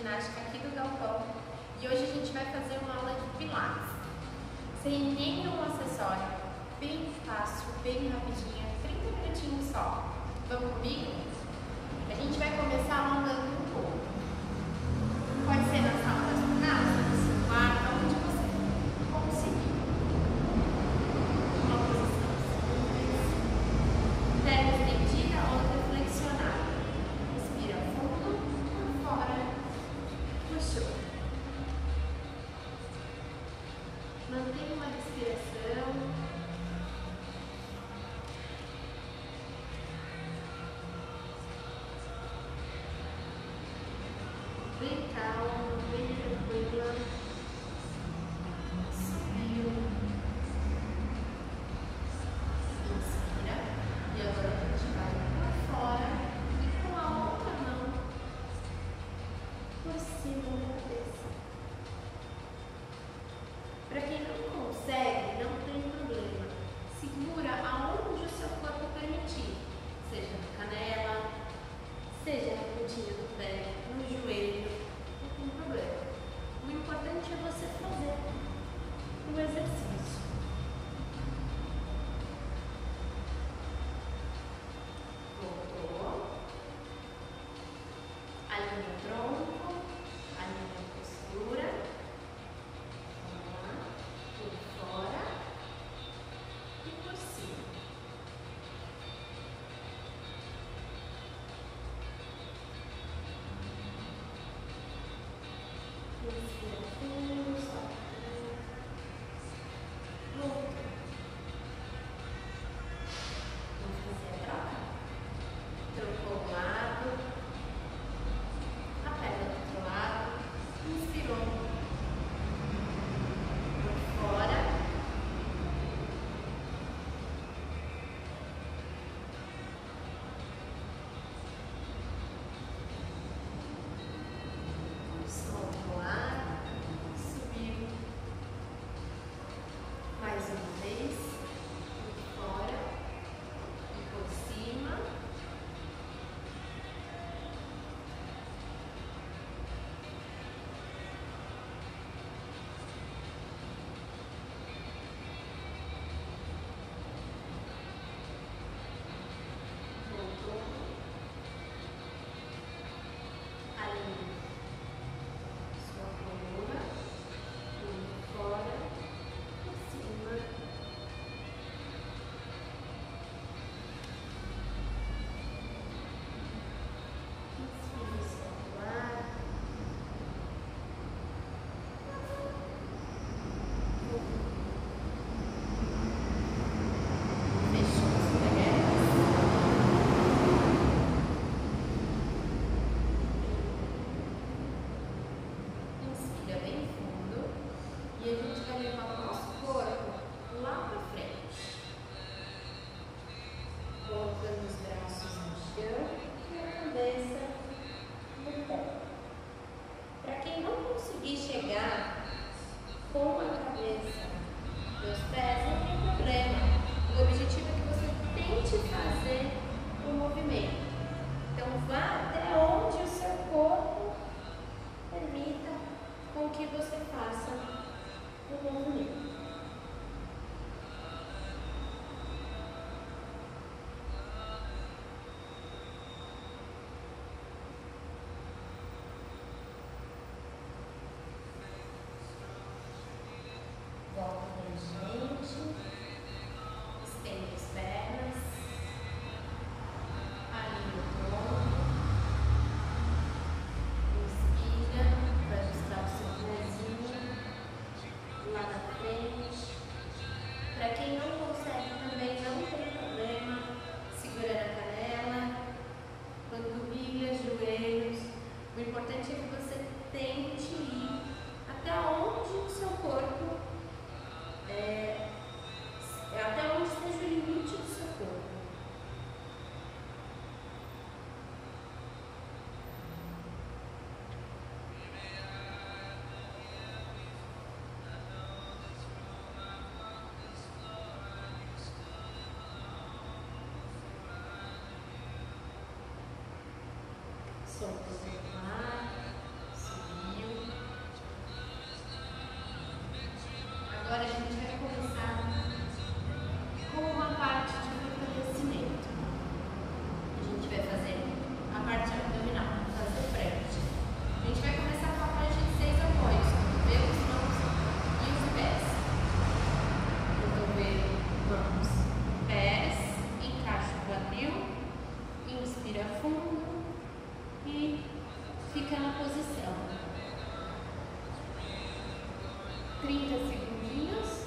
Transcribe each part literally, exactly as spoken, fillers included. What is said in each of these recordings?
ginástica aqui do Galpão e hoje a gente vai fazer uma aula de pilates sem nenhum acessório, bem fácil, bem rapidinho, trinta minutinhos só. Vamos comigo? A gente vai começar alongando um pouco. Pode ser na sala das casas, no quarto, onde você conseguir. Uma posição simples, perna estendida, outra flexionada. Respira fundo, por fora, puxou. Mantenha uma respiração. Bem calma, bem tranquila. Subiu. Inspira. E agora a gente vai para fora e com a outra mão por cima da cabeça. Para quem não consegue, não tem problema. Segura aonde o seu corpo permitir. Seja na canela, seja na pontinha do pé, no joelho, não tem problema. O importante é você fazer o exercício. Voltou. Alinha o tronco, alinha a postura. Vamos lá. Por fora e por cima. Respira fundo, solta. Volta. Vamos fazer a troca? Trocou um lado, a perna do outro lado, inspirou. Por fora. Solta o ar, subiu. Mais uma vez, por fora e por cima. Voltou. Alinha sua coluna, por fora, por cima. Inspire, solta o ar. Fechou as pernas. Inspira bem fundo e a gente vai levar o nosso corpo lá para frente. Colocando os braços no chão e a cabeça no pé. Para quem não conseguir chegar com a cabeça nos pés, não tem problema. O objetivo é que você tente fazer o movimento. Então vá até onde o seu corpo permita com que você faça o movimento. Volta pra gente. Estende as pernas. Alinha o tronco. Inspira para ajustar o seu pezinho lá na frente. Para quem não consegue também, não tem problema. Segura na canela, panturrilhas, joelhos. O importante é que você tente ir até onde o seu corpo é, é até onde esteja o limite do seu corpo. Solta o ar, fica na posição. trinta segundinhos.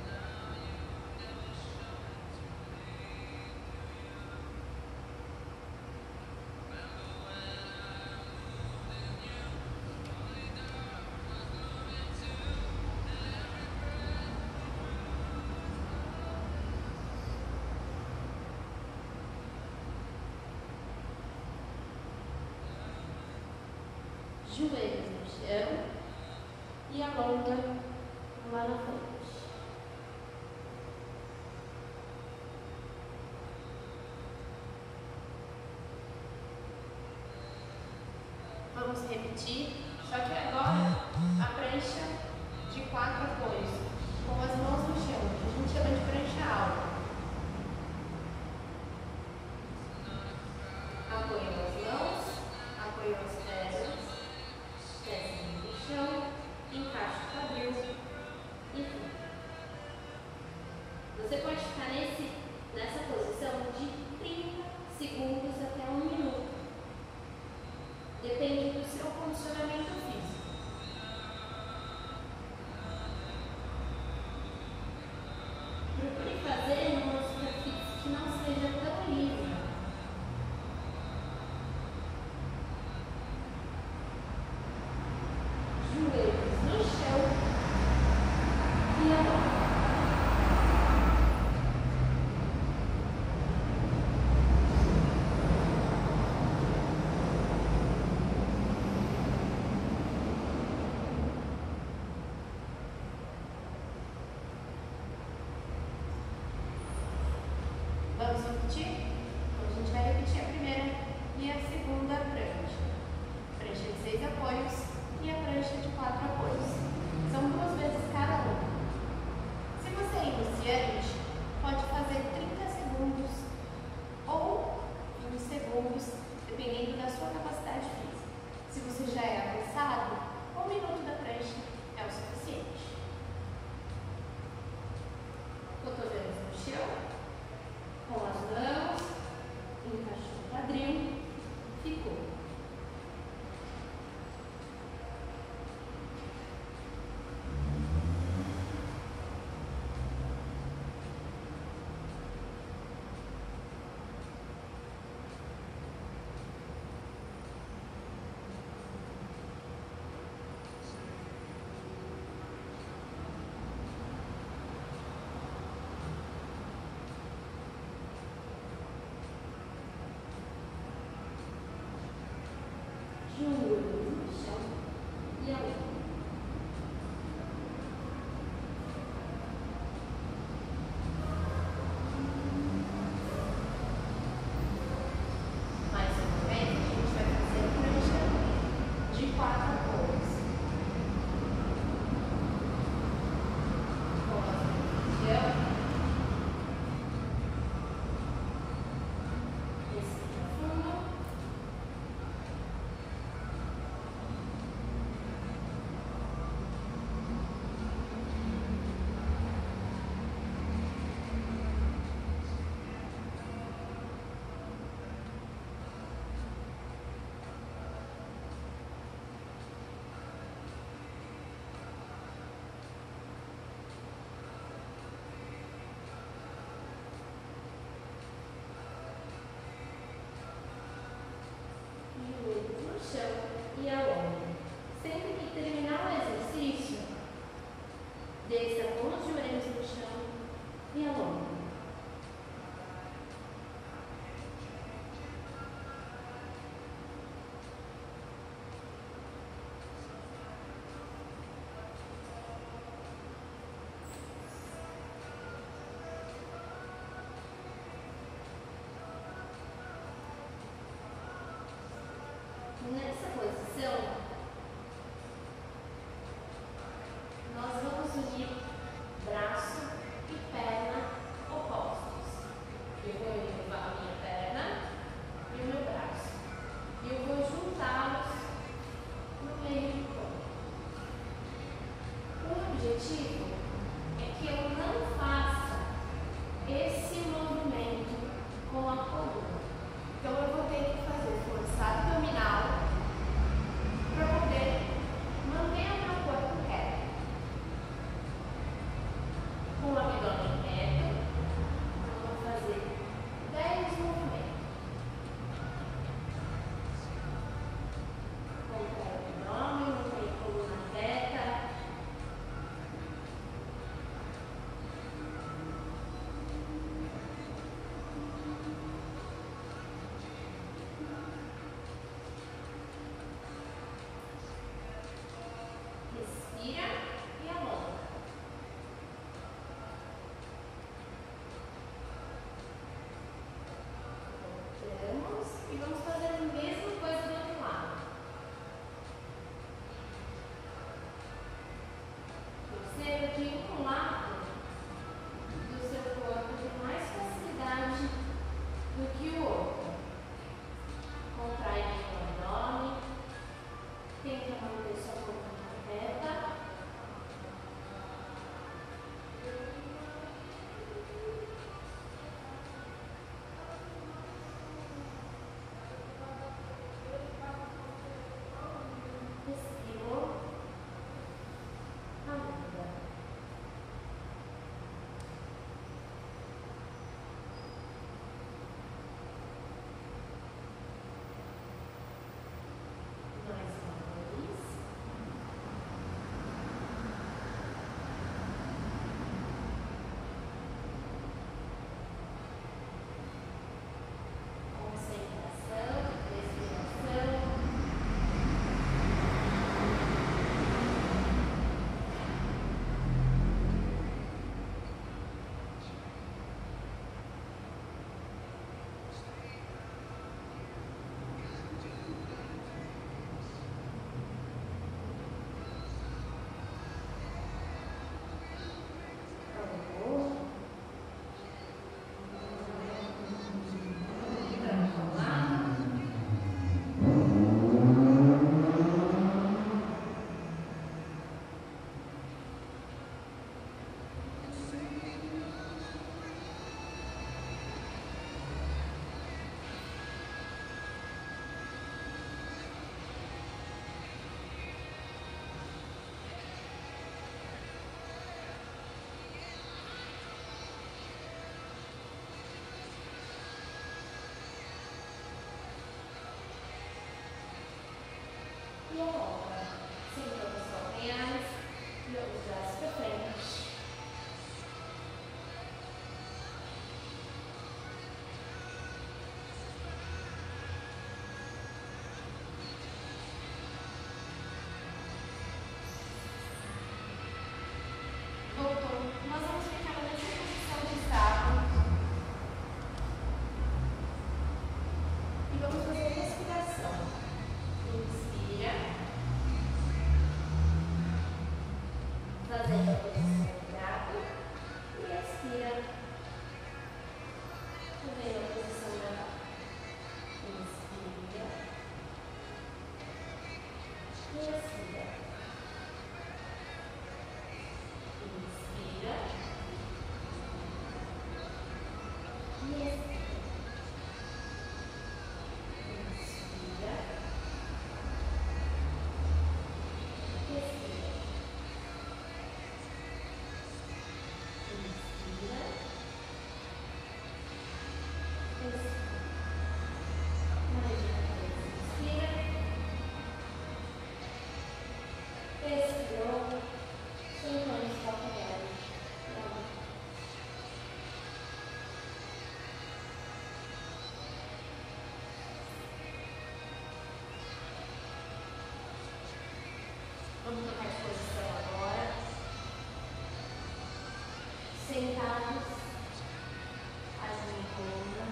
Joelhos no chão e alonga lá na frente. Vamos repetir, só que agora a prancha de quatro apoios, com as mãos no chão, que a gente chama de prancha alta. Apoio as mãos, apoio as pernas, desce no chão, encaixa o quadril e fica. Você pode ficar nesse, nessa posição de trinta segundos até um minuto. Depende do seu condicionamento físico. Procure fazer uma superfície que não seja tão lisa. Joelhos no chão e alonga. Vamos repetir? Então, a gente vai repetir a primeira e a segunda prancha. Prancha de seis apoios e a prancha de quatro apoios. São duas vezes cada uma. Se você é iniciante, pode fazer trinta segundos ou vinte segundos, dependendo da sua capacidade física. Se você já é avançado, um minuto da prancha é o suficiente. Cotovelos no chão, com as mãos, encaixou o quadril, ficou. Joelhos no chão e alonga. Mais uma vez, a gente vai fazer a prancha de quatro apoios. Com as mãos no chão. Respira fundo. Joelhos no chão e alonga. Sempre que terminar o exercício, desça com os joelhos no chão e alonga. Nessa posição, nós vamos unir braço e perna opostos. Eu vou levar a minha perna e o meu braço. E eu vou juntá-los no meio do corpo. O objetivo é que eu não faça esse movimento com a coluna. Então eu vou ter que fazer força abdominal E a volta. Sempre com os calcanhares e os braços para frente. Voltou. Nós vamos ficar na mesma posição de estado. E vamos fazer respiração. Inspira. Fazendo a posição do gato. E expira. Fazendo a posição da vaca. Inspira. E expira. Inspira. E expira. Expirou, soltando os calcanhares. Vamos trocar de posição agora. Sentados, assim em coluna.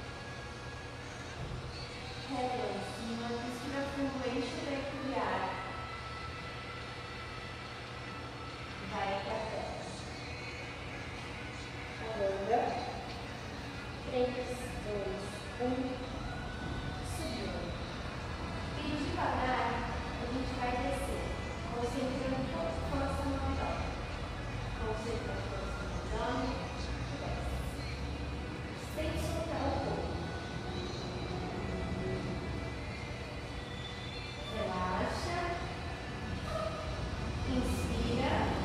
Reta lá em cima, respira fundo, enche o leito de ar. Vai para a terra. Alonga. três, dois, um. Subiu. E devagar, a gente vai descer. Concentrando toda a força no abdômen. Concentrando a força no abdômen. Desce. Sem soltar o corpo. Relaxa. Inspira.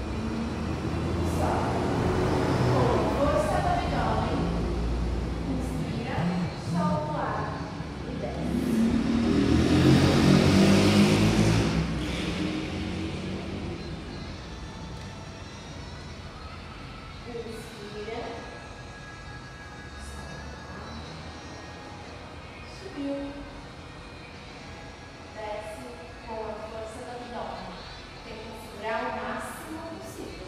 Subiu, desce com a força do abdômen. Tenta segurar o máximo possível.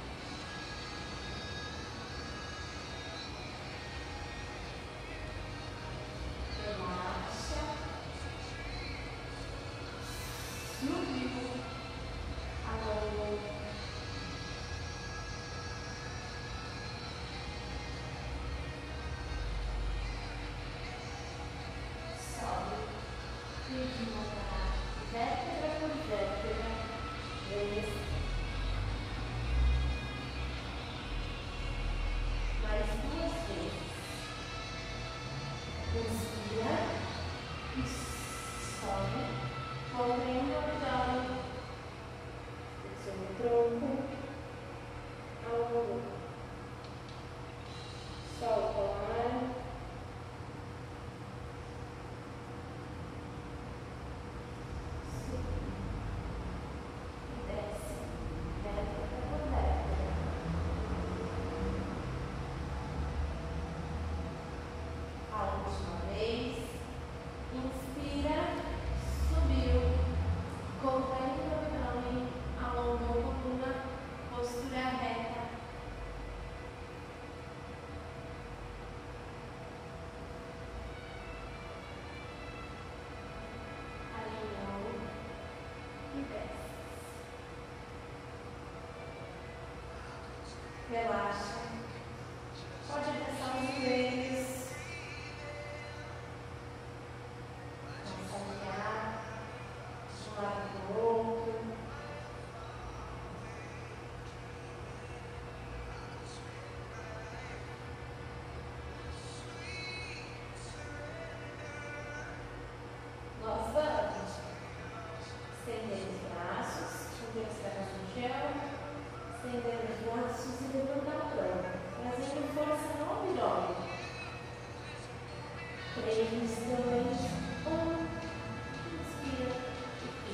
Relaxa. Subiu. Alongou. Pedimos a vértebra por vértebra, vez. Mais duas vezes. Inspira e sobe, contraindo o abdômen, flexiona o tronco, alongou. Solta o ar. Última vez, inspira, subiu, contraindo o abdômen, alongou a coluna, postura reta. Alinhou e desce. Relaxa, pode abraçar os joelhos. Nós vamos estender os braços, manter as pernas no chão, estender os braços e levantar o tronco, trazendo força no abdômen. três, dois, um, inspira.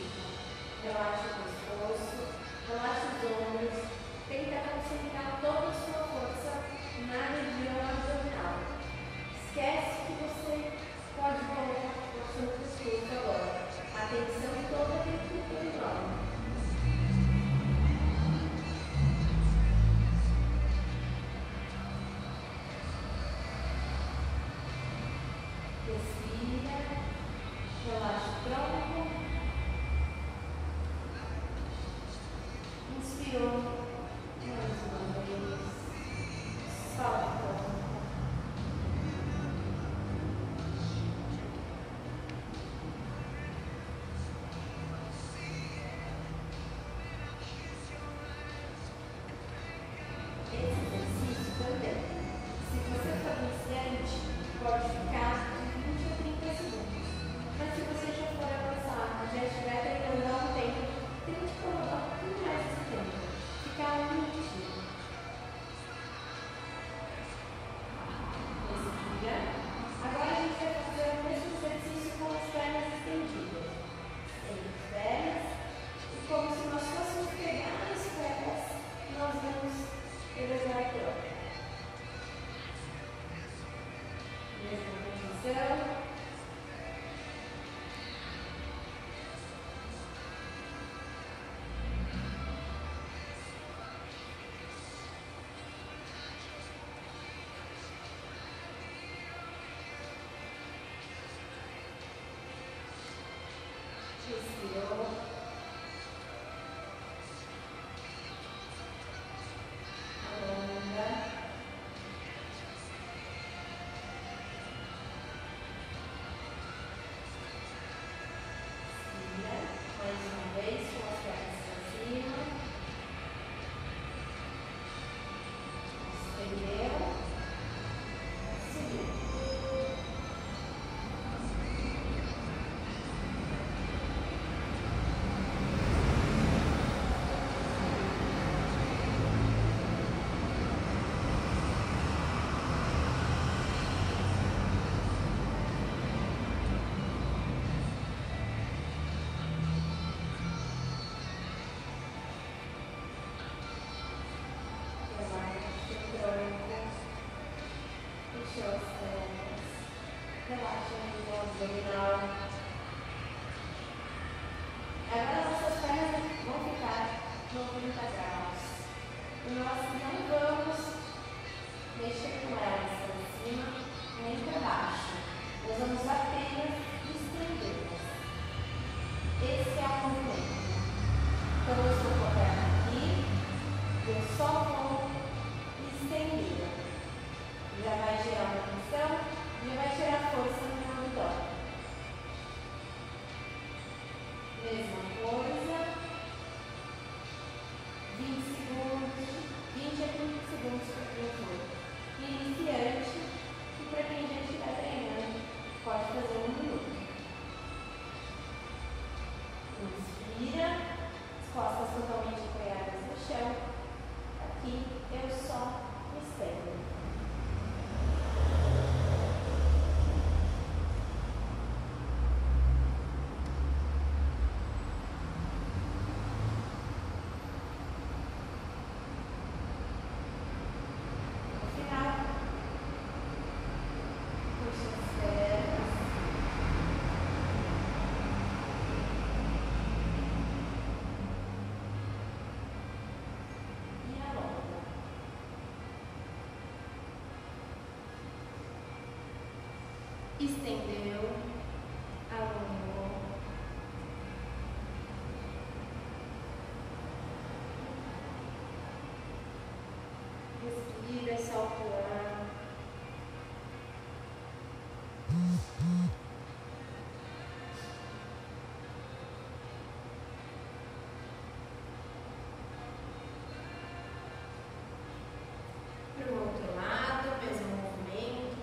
Nós não vamos mexer com elas para cima nem para baixo. Nós vamos apenas estendê-las. Esse é o movimento. Então eu estou com a perna aqui, eu só vou estender. Já vai gerar uma tensão, já vai gerar força no meu abdômen. Mesma coisa. vinte segundos, vinte a trinta segundos para quem for iniciante e para quem já estiver treinando, pode fazer um minuto. Inspira, as costas totalmente apoiadas no chão. Aqui eu só estendo. Estendeu, alongou, respira, solta o ar. Para o outro lado, mesmo movimento.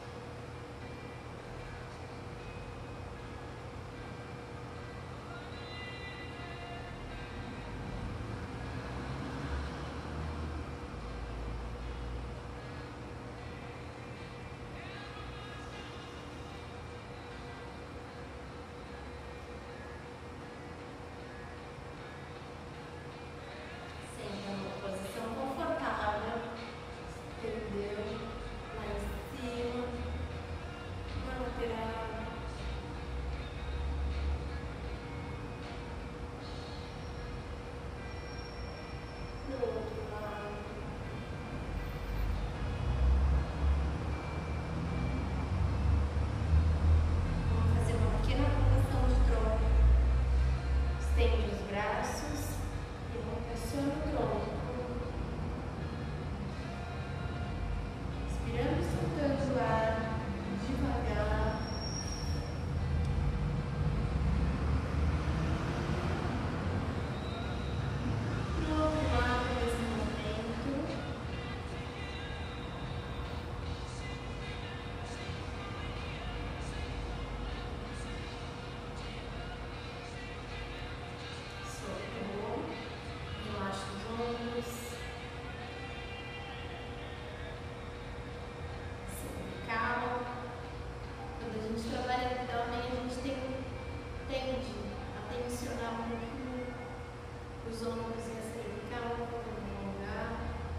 Os ombros e a cervical no lugar.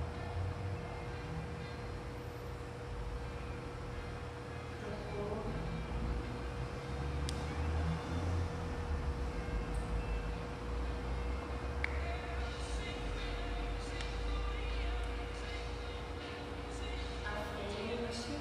Trocou. À frente.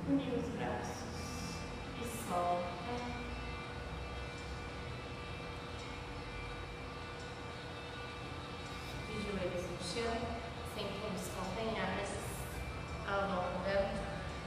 Unir os braços e solta. Os joelhos no chão, sempre os calcanhares, alonga.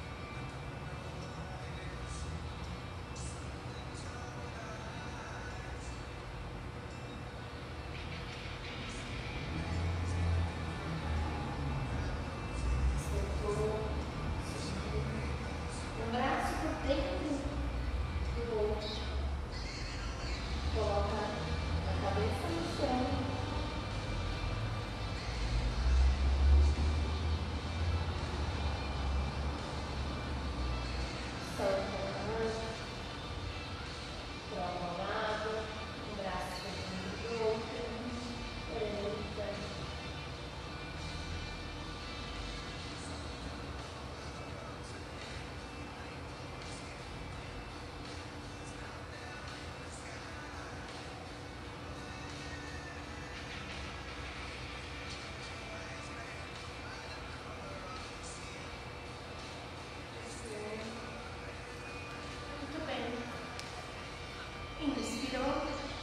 Dentro do outro, coloca a cabeça no chão, solta a mão, toma um lado, um braço dentro do outro, levanta. Inspirou.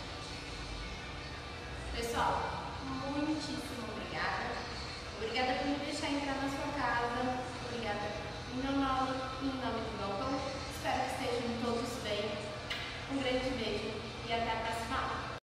Pessoal, muitíssimo obrigada. Obrigada por me deixar entrar na sua casa. Obrigada em meu nome e em nome do meu povo. Espero que estejam todos bem. Um grande beijo e até a próxima aula.